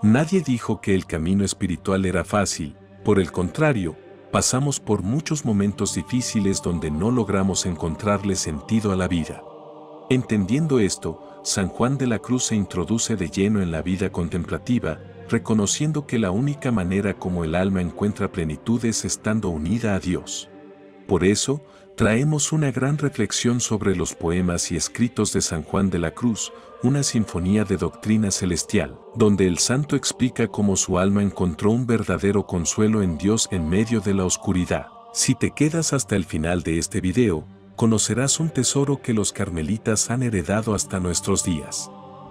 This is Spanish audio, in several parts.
Nadie dijo que el camino espiritual era fácil, por el contrario, pasamos por muchos momentos difíciles donde no logramos encontrarle sentido a la vida. Entendiendo esto, San Juan de la Cruz se introduce de lleno en la vida contemplativa, reconociendo que la única manera como el alma encuentra plenitud es estando unida a Dios. Por eso, traemos una gran reflexión sobre los poemas y escritos de San Juan de la Cruz, una sinfonía de doctrina celestial, donde el santo explica cómo su alma encontró un verdadero consuelo en Dios en medio de la oscuridad. Si te quedas hasta el final de este video, conocerás un tesoro que los carmelitas han heredado hasta nuestros días.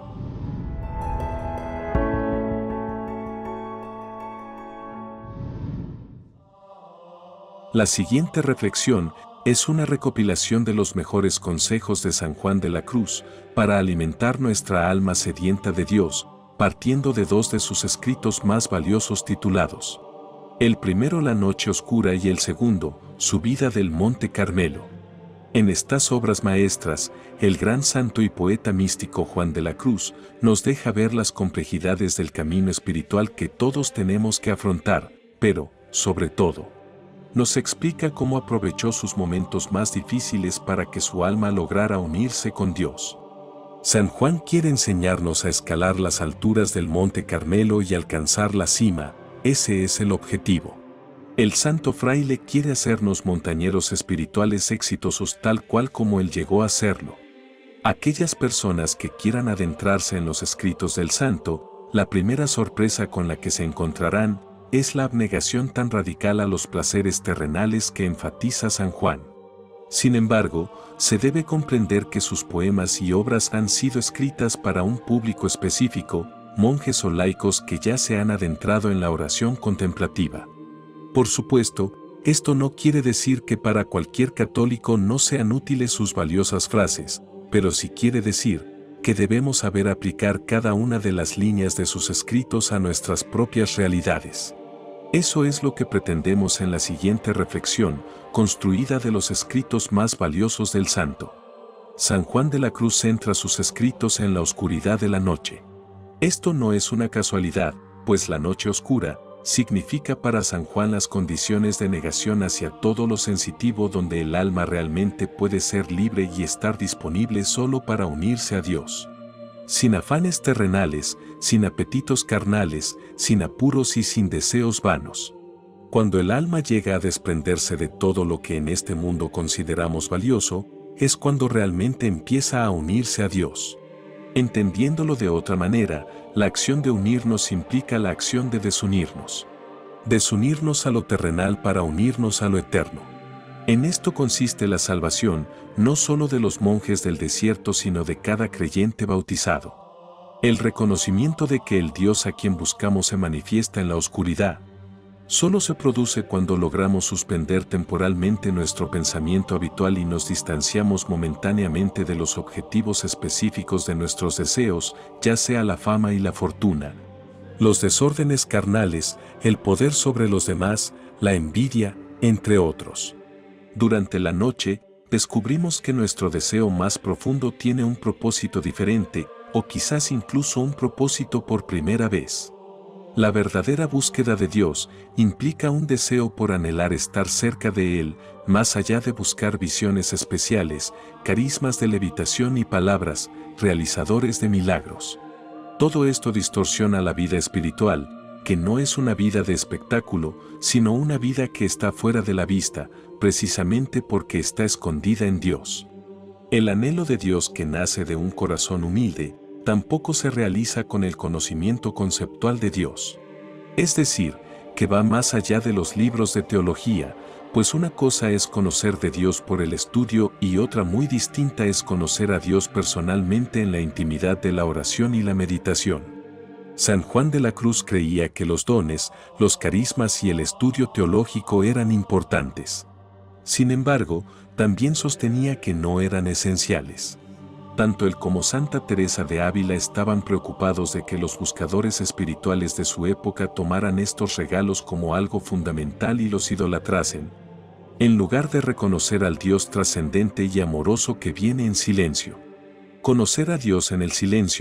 La siguiente reflexión es una recopilación de los mejores consejos de San Juan de la Cruz para alimentar nuestra alma sedienta de Dios, partiendo de dos de sus escritos más valiosos titulados. El primero, La Noche Oscura, y el segundo, Subida del Monte Carmelo. En estas obras maestras, el gran santo y poeta místico Juan de la Cruz nos deja ver las complejidades del camino espiritual que todos tenemos que afrontar, pero, sobre todo, nos explica cómo aprovechó sus momentos más difíciles para que su alma lograra unirse con Dios. San Juan quiere enseñarnos a escalar las alturas del Monte Carmelo y alcanzar la cima, ese es el objetivo. El santo fraile quiere hacernos montañeros espirituales exitosos tal cual como él llegó a serlo. Aquellas personas que quieran adentrarse en los escritos del santo, la primera sorpresa con la que se encontrarán es la abnegación tan radical a los placeres terrenales que enfatiza San Juan. Sin embargo, se debe comprender que sus poemas y obras han sido escritas para un público específico, monjes o laicos que ya se han adentrado en la oración contemplativa. Por supuesto, esto no quiere decir que para cualquier católico no sean útiles sus valiosas frases, pero sí quiere decir que debemos saber aplicar cada una de las líneas de sus escritos a nuestras propias realidades. Eso es lo que pretendemos en la siguiente reflexión, construida de los escritos más valiosos del santo. San Juan de la Cruz centra sus escritos en la oscuridad de la noche. Esto no es una casualidad, pues la noche oscura significa para San Juan las condiciones de negación hacia todo lo sensitivo donde el alma realmente puede ser libre y estar disponible solo para unirse a Dios. Sin afanes terrenales, sin apetitos carnales, sin apuros y sin deseos vanos. Cuando el alma llega a desprenderse de todo lo que en este mundo consideramos valioso, es cuando realmente empieza a unirse a Dios. Entendiéndolo de otra manera, la acción de unirnos implica la acción de desunirnos. Desunirnos a lo terrenal para unirnos a lo eterno. En esto consiste la salvación, no solo de los monjes del desierto sino de cada creyente bautizado. El reconocimiento de que el Dios a quien buscamos se manifiesta en la oscuridad, solo se produce cuando logramos suspender temporalmente nuestro pensamiento habitual y nos distanciamos momentáneamente de los objetivos específicos de nuestros deseos, ya sea la fama y la fortuna, los desórdenes carnales, el poder sobre los demás, la envidia, entre otros. Durante la noche, descubrimos que nuestro deseo más profundo tiene un propósito diferente, o quizás incluso un propósito por primera vez. La verdadera búsqueda de Dios implica un deseo por anhelar estar cerca de Él, más allá de buscar visiones especiales, carismas de levitación y palabras, realizadores de milagros. Todo esto distorsiona la vida espiritual, que no es una vida de espectáculo, sino una vida que está fuera de la vista, precisamente porque está escondida en Dios. El anhelo de Dios que nace de un corazón humilde, tampoco se realiza con el conocimiento conceptual de Dios. Es decir, que va más allá de los libros de teología, pues una cosa es conocer de Dios por el estudio y otra muy distinta es conocer a Dios personalmente en la intimidad de la oración y la meditación. San Juan de la Cruz creía que los dones, los carismas y el estudio teológico eran importantes. Sin embargo, también sostenía que no eran esenciales. Tanto él como Santa Teresa de Ávila estaban preocupados de que los buscadores espirituales de su época tomaran estos regalos como algo fundamental y los idolatrasen, en lugar de reconocer al Dios trascendente y amoroso que viene en silencio. Conocer a Dios en el silencio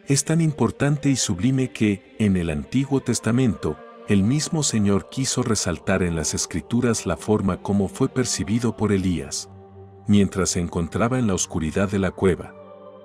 es tan importante y sublime que, en el Antiguo Testamento, el mismo Señor quiso resaltar en las Escrituras la forma como fue percibido por Elías, mientras se encontraba en la oscuridad de la cueva.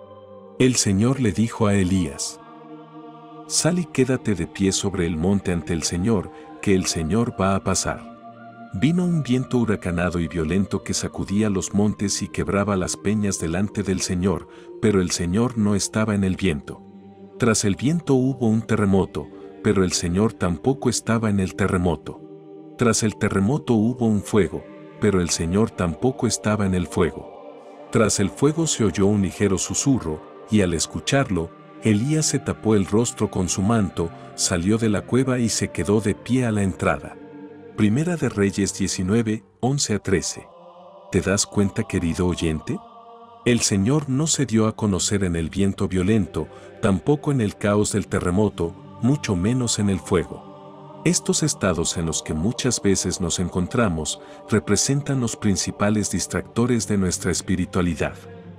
El Señor le dijo a Elías: «Sal y quédate de pie sobre el monte ante el Señor, que el Señor va a pasar». Vino un viento huracanado y violento que sacudía los montes y quebraba las peñas delante del Señor, pero el Señor no estaba en el viento. Tras el viento hubo un terremoto, pero el Señor tampoco estaba en el terremoto. Tras el terremoto hubo un fuego, pero el Señor tampoco estaba en el fuego. Tras el fuego se oyó un ligero susurro, y al escucharlo, Elías se tapó el rostro con su manto, salió de la cueva y se quedó de pie a la entrada. Primera de Reyes 19, 11-13. ¿Te das cuenta, querido oyente? El Señor no se dio a conocer en el viento violento, tampoco en el caos del terremoto, mucho menos en el fuego. Estos estados en los que muchas veces nos encontramos representan los principales distractores de nuestra espiritualidad.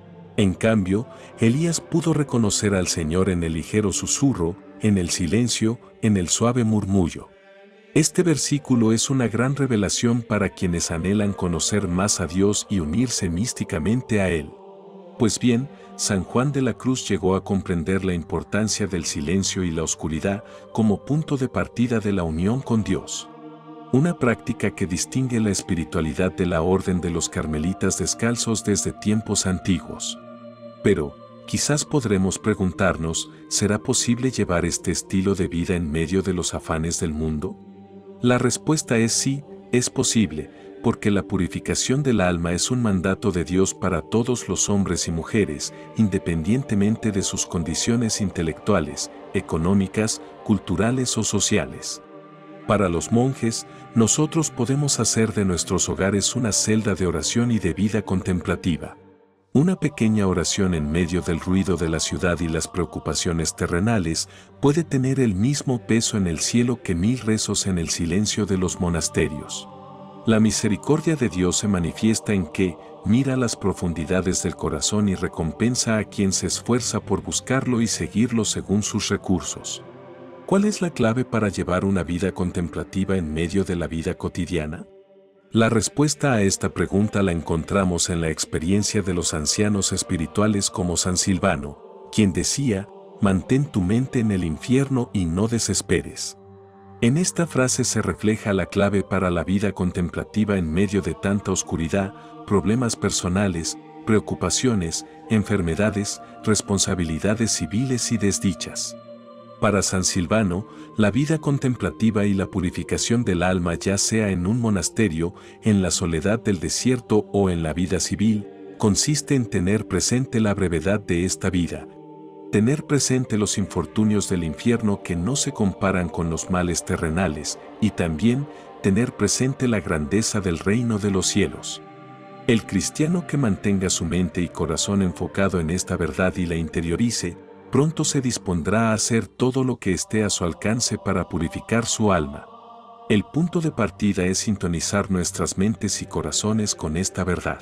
En cambio, Elías pudo reconocer al Señor en el ligero susurro, en el silencio, en el suave murmullo. Este versículo es una gran revelación para quienes anhelan conocer más a Dios y unirse místicamente a Él. Pues bien, San Juan de la Cruz llegó a comprender la importancia del silencio y la oscuridad como punto de partida de la unión con Dios. Una práctica que distingue la espiritualidad de la orden de los carmelitas descalzos desde tiempos antiguos. Pero, quizás podremos preguntarnos, ¿será posible llevar este estilo de vida en medio de los afanes del mundo? La respuesta es sí, es posible, porque la purificación del alma es un mandato de Dios para todos los hombres y mujeres, independientemente de sus condiciones intelectuales, económicas, culturales o sociales. Para los monjes, nosotros podemos hacer de nuestros hogares una celda de oración y de vida contemplativa. Una pequeña oración en medio del ruido de la ciudad y las preocupaciones terrenales puede tener el mismo peso en el cielo que 1000 rezos en el silencio de los monasterios. La misericordia de Dios se manifiesta en que mira las profundidades del corazón y recompensa a quien se esfuerza por buscarlo y seguirlo según sus recursos. ¿Cuál es la clave para llevar una vida contemplativa en medio de la vida cotidiana? La respuesta a esta pregunta la encontramos en la experiencia de los ancianos espirituales como San Silvano, quien decía: «Mantén tu mente en el infierno y no desesperes». En esta frase se refleja la clave para la vida contemplativa en medio de tanta oscuridad, problemas personales, preocupaciones, enfermedades, responsabilidades civiles y desdichas. Para San Silvano, la vida contemplativa y la purificación del alma, ya sea en un monasterio, en la soledad del desierto o en la vida civil, consiste en tener presente la brevedad de esta vida, tener presente los infortunios del infierno que no se comparan con los males terrenales, y también tener presente la grandeza del reino de los cielos. El cristiano que mantenga su mente y corazón enfocado en esta verdad y la interiorice, pronto se dispondrá a hacer todo lo que esté a su alcance para purificar su alma. El punto de partida es sintonizar nuestras mentes y corazones con esta verdad.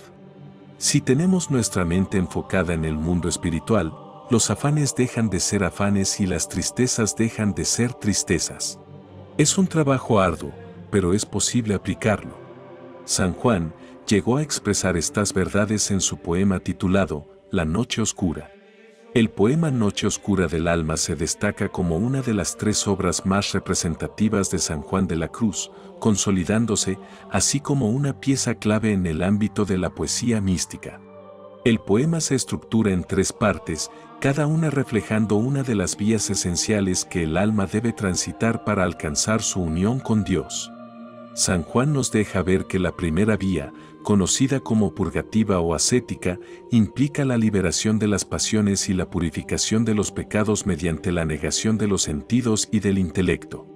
Si tenemos nuestra mente enfocada en el mundo espiritual, los afanes dejan de ser afanes y las tristezas dejan de ser tristezas. Es un trabajo arduo, pero es posible aplicarlo. San Juan llegó a expresar estas verdades en su poema titulado La Noche Oscura. El poema Noche Oscura del Alma se destaca como una de las 3 obras más representativas de San Juan de la Cruz, consolidándose así como una pieza clave en el ámbito de la poesía mística. El poema se estructura en 3 partes, cada una reflejando una de las vías esenciales que el alma debe transitar para alcanzar su unión con Dios. San Juan nos deja ver que la primera vía, conocida como purgativa o ascética, implica la liberación de las pasiones y la purificación de los pecados mediante la negación de los sentidos y del intelecto.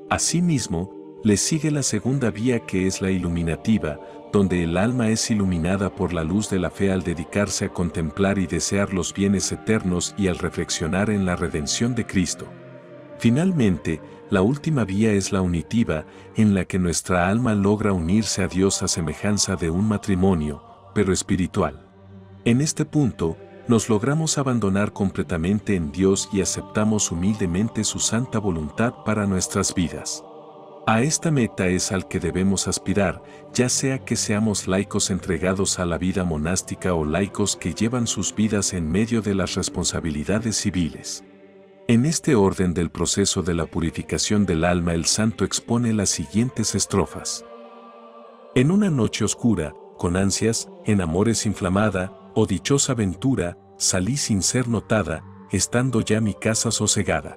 Asimismo, le sigue la segunda vía, que es la iluminativa, donde el alma es iluminada por la luz de la fe al dedicarse a contemplar y desear los bienes eternos y al reflexionar en la redención de Cristo. Finalmente, la última vía es la unitiva, en la que nuestra alma logra unirse a Dios a semejanza de un matrimonio, pero espiritual. En este punto, nos logramos abandonar completamente en Dios y aceptamos humildemente su santa voluntad para nuestras vidas. A esta meta es al que debemos aspirar, ya sea que seamos laicos entregados a la vida monástica o laicos que llevan sus vidas en medio de las responsabilidades civiles. En este orden del proceso de la purificación del alma, el santo expone las siguientes estrofas. En una noche oscura, con ansias, en amores inflamada, oh dichosa ventura, salí sin ser notada, estando ya mi casa sosegada.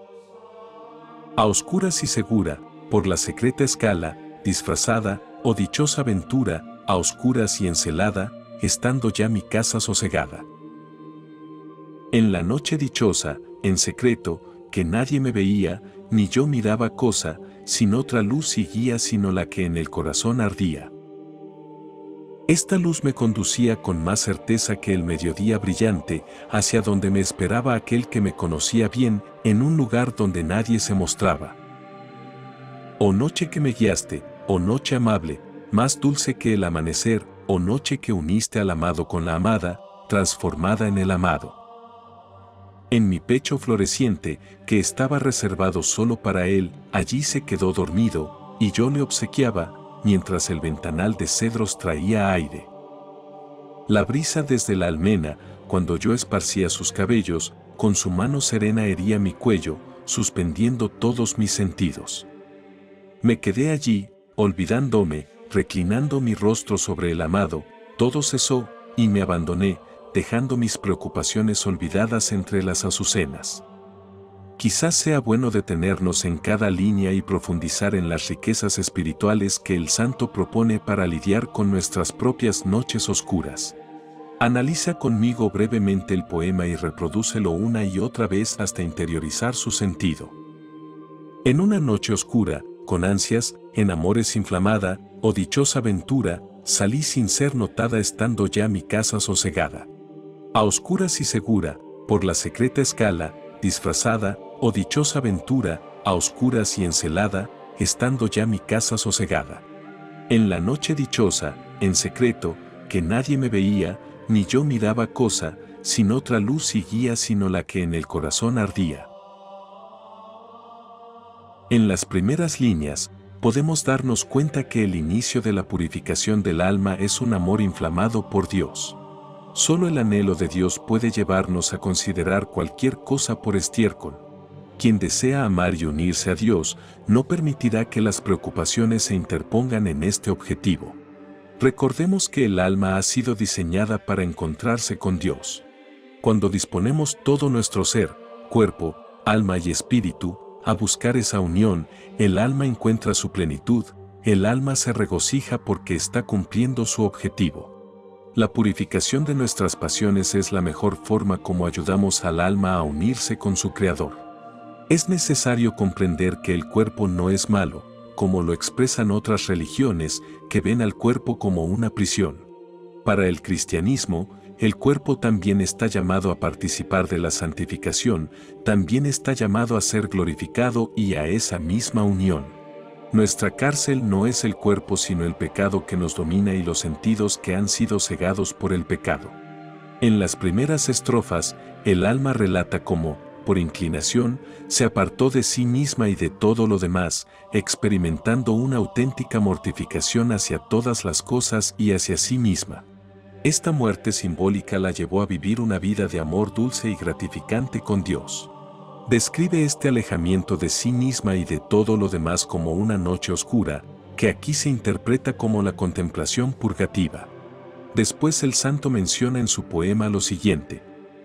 A oscuras y segura, por la secreta escala, disfrazada, oh dichosa ventura, a oscuras y encelada, estando ya mi casa sosegada. En la noche dichosa, en secreto, que nadie me veía, ni yo miraba cosa, sin otra luz y guía sino la que en el corazón ardía. Esta luz me conducía con más certeza que el mediodía brillante, hacia donde me esperaba aquel que me conocía bien, en un lugar donde nadie se mostraba. Oh noche que me guiaste, oh noche amable, más dulce que el amanecer, oh noche que uniste al amado con la amada, transformada en el amado. En mi pecho floreciente, que estaba reservado solo para él, allí se quedó dormido, y yo le obsequiaba, mientras el ventanal de cedros traía aire. La brisa desde la almena, cuando yo esparcía sus cabellos, con su mano serena hería mi cuello, suspendiendo todos mis sentidos. Me quedé allí, olvidándome, reclinando mi rostro sobre el amado, todo cesó, y me abandoné, dejando mis preocupaciones olvidadas entre las azucenas. Quizás sea bueno detenernos en cada línea y profundizar en las riquezas espirituales que el santo propone para lidiar con nuestras propias noches oscuras. Analiza conmigo brevemente el poema y reprodúcelo una y otra vez hasta interiorizar su sentido. En una noche oscura, con ansias, en amores inflamada, oh dichosa ventura, salí sin ser notada estando ya mi casa sosegada. A oscuras y segura, por la secreta escala, disfrazada, oh dichosa ventura, a oscuras y encelada, estando ya mi casa sosegada. En la noche dichosa, en secreto, que nadie me veía, ni yo miraba cosa, sin otra luz y guía sino la que en el corazón ardía. En las primeras líneas, podemos darnos cuenta que el inicio de la purificación del alma es un amor inflamado por Dios. Solo el anhelo de Dios puede llevarnos a considerar cualquier cosa por estiércol. Quien desea amar y unirse a Dios, no permitirá que las preocupaciones se interpongan en este objetivo. Recordemos que el alma ha sido diseñada para encontrarse con Dios. Cuando disponemos todo nuestro ser, cuerpo, alma y espíritu, a buscar esa unión, el alma encuentra su plenitud, el alma se regocija porque está cumpliendo su objetivo. La purificación de nuestras pasiones es la mejor forma como ayudamos al alma a unirse con su Creador. Es necesario comprender que el cuerpo no es malo, como lo expresan otras religiones que ven al cuerpo como una prisión. Para el cristianismo, el cuerpo también está llamado a participar de la santificación, también está llamado a ser glorificado y a esa misma unión. Nuestra cárcel no es el cuerpo sino el pecado que nos domina y los sentidos que han sido cegados por el pecado. En las primeras estrofas, el alma relata cómo, por inclinación, se apartó de sí misma y de todo lo demás, experimentando una auténtica mortificación hacia todas las cosas y hacia sí misma. Esta muerte simbólica la llevó a vivir una vida de amor dulce y gratificante con Dios. Describe este alejamiento de sí misma y de todo lo demás como una noche oscura, que aquí se interpreta como la contemplación purgativa. Después el santo menciona en su poema lo siguiente: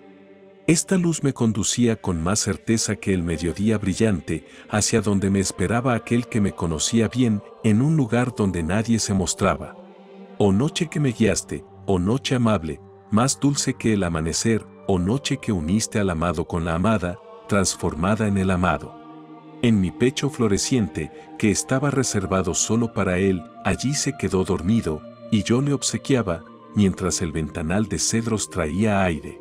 esta luz me conducía con más certeza que el mediodía brillante, hacia donde me esperaba aquel que me conocía bien, en un lugar donde nadie se mostraba. Oh noche que me guiaste, oh noche amable, más dulce que el amanecer, oh noche que uniste al amado con la amada, transformada en el amado. En mi pecho floreciente, que estaba reservado solo para él, allí se quedó dormido, y yo le obsequiaba, mientras el ventanal de cedros traía aire.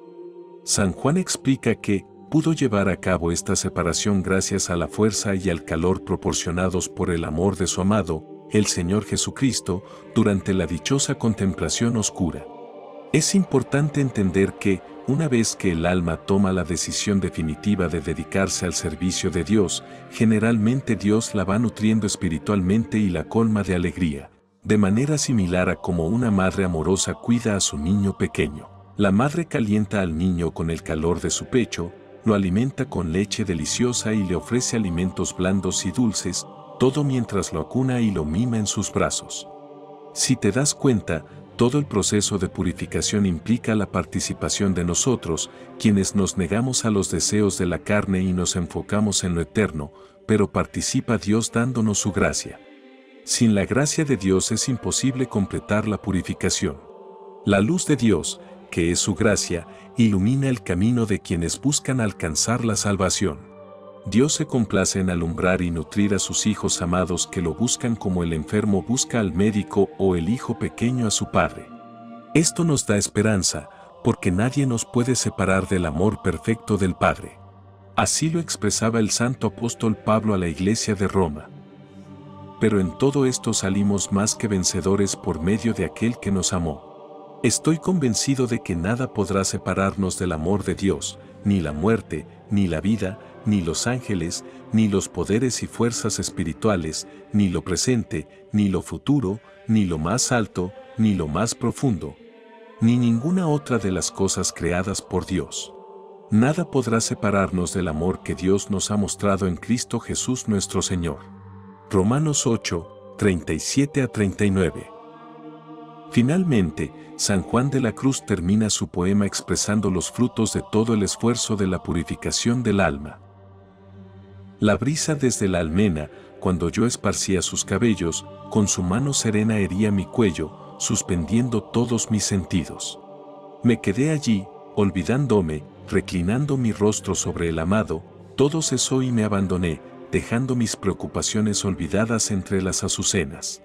San Juan explica que pudo llevar a cabo esta separación gracias a la fuerza y al calor proporcionados por el amor de su amado, el Señor Jesucristo, durante la dichosa contemplación oscura. Es importante entender que, una vez que el alma toma la decisión definitiva de dedicarse al servicio de Dios, generalmente Dios la va nutriendo espiritualmente y la colma de alegría, de manera similar a como una madre amorosa cuida a su niño pequeño. La madre calienta al niño con el calor de su pecho, lo alimenta con leche deliciosa y le ofrece alimentos blandos y dulces, todo mientras lo acuna y lo mima en sus brazos. Si te das cuenta, todo el proceso de purificación implica la participación de nosotros, quienes nos negamos a los deseos de la carne y nos enfocamos en lo eterno, pero participa Dios dándonos su gracia. Sin la gracia de Dios es imposible completar la purificación. La luz de Dios, que es su gracia, ilumina el camino de quienes buscan alcanzar la salvación. Dios se complace en alumbrar y nutrir a sus hijos amados que lo buscan como el enfermo busca al médico o el hijo pequeño a su padre. Esto nos da esperanza, porque nadie nos puede separar del amor perfecto del Padre. Así lo expresaba el santo apóstol Pablo a la iglesia de Roma. Pero en todo esto salimos más que vencedores por medio de aquel que nos amó. Estoy convencido de que nada podrá separarnos del amor de Dios, ni la muerte, ni la vida, ni los ángeles, ni los poderes y fuerzas espirituales, ni lo presente, ni lo futuro, ni lo más alto, ni lo más profundo, ni ninguna otra de las cosas creadas por Dios. Nada podrá separarnos del amor que Dios nos ha mostrado en Cristo Jesús nuestro Señor. Romanos 8, 37 a 39. Finalmente, San Juan de la Cruz termina su poema expresando los frutos de todo el esfuerzo de la purificación del alma. La brisa desde la almena, cuando yo esparcía sus cabellos, con su mano serena hería mi cuello, suspendiendo todos mis sentidos. Me quedé allí, olvidándome, reclinando mi rostro sobre el amado, todo cesó y me abandoné, dejando mis preocupaciones olvidadas entre las azucenas.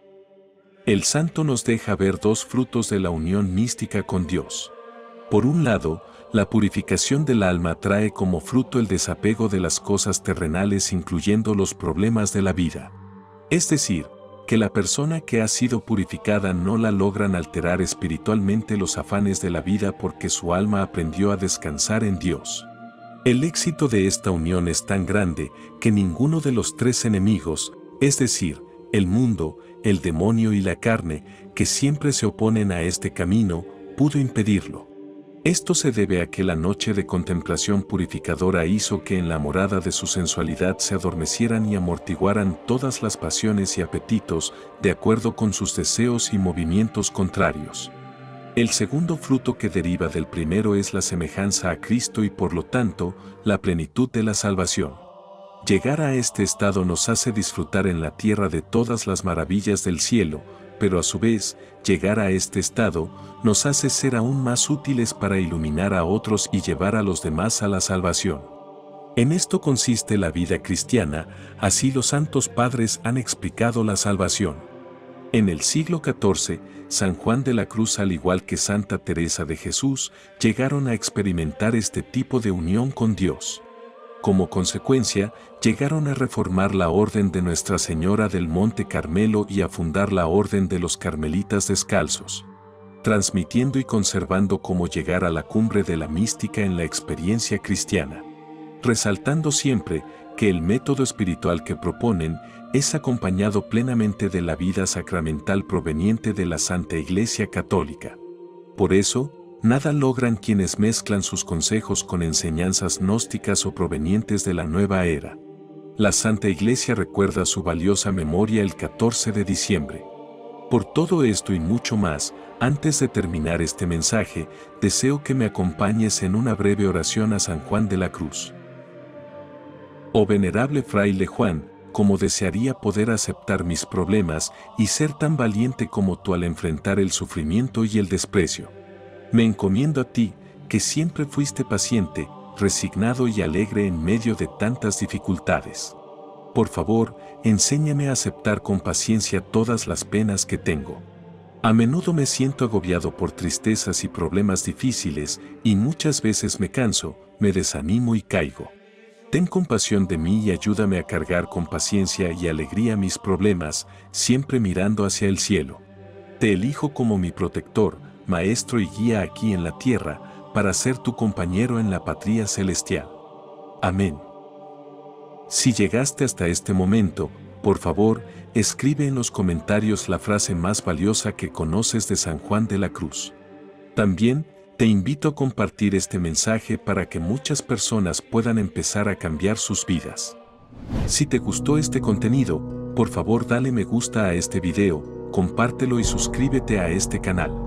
El santo nos deja ver dos frutos de la unión mística con Dios. Por un lado, la purificación del alma trae como fruto el desapego de las cosas terrenales incluyendo los problemas de la vida. Es decir, que la persona que ha sido purificada no la logran alterar espiritualmente los afanes de la vida porque su alma aprendió a descansar en Dios. El éxito de esta unión es tan grande que ninguno de los tres enemigos, es decir, el mundo, el demonio y la carne, que siempre se oponen a este camino, pudo impedirlo. Esto se debe a que la noche de contemplación purificadora hizo que en la morada de su sensualidad se adormecieran y amortiguaran todas las pasiones y apetitos de acuerdo con sus deseos y movimientos contrarios. El segundo fruto que deriva del primero es la semejanza a Cristo y por lo tanto, la plenitud de la salvación. Llegar a este estado nos hace disfrutar en la tierra de todas las maravillas del cielo, pero a su vez, llegar a este estado nos hace ser aún más útiles para iluminar a otros y llevar a los demás a la salvación. En esto consiste la vida cristiana, así los santos padres han explicado la salvación. En el siglo XIV, San Juan de la Cruz al igual que Santa Teresa de Jesús, llegaron a experimentar este tipo de unión con Dios. Como consecuencia, llegaron a reformar la Orden de Nuestra Señora del Monte Carmelo y a fundar la Orden de los Carmelitas Descalzos, transmitiendo y conservando cómo llegar a la cumbre de la mística en la experiencia cristiana, resaltando siempre que el método espiritual que proponen es acompañado plenamente de la vida sacramental proveniente de la Santa Iglesia Católica. Por eso, nada logran quienes mezclan sus consejos con enseñanzas gnósticas o provenientes de la nueva era. La Santa Iglesia recuerda su valiosa memoria el 14 de diciembre. Por todo esto y mucho más, antes de terminar este mensaje, deseo que me acompañes en una breve oración a San Juan de la Cruz. Oh venerable fraile Juan, cómo desearía poder aceptar mis problemas y ser tan valiente como tú al enfrentar el sufrimiento y el desprecio. Me encomiendo a ti, que siempre fuiste paciente, resignado y alegre en medio de tantas dificultades. Por favor, enséñame a aceptar con paciencia todas las penas que tengo. A menudo me siento agobiado por tristezas y problemas difíciles, y muchas veces me canso, me desanimo y caigo. Ten compasión de mí y ayúdame a cargar con paciencia y alegría mis problemas, siempre mirando hacia el cielo. Te elijo como mi protector, Maestro y guía aquí en la tierra, para ser tu compañero en la patria celestial. Amén. Si llegaste hasta este momento, por favor, escribe en los comentarios la frase más valiosa que conoces de San Juan de la Cruz. También, te invito a compartir este mensaje para que muchas personas puedan empezar a cambiar sus vidas. Si te gustó este contenido, por favor dale me gusta a este video, compártelo y suscríbete a este canal.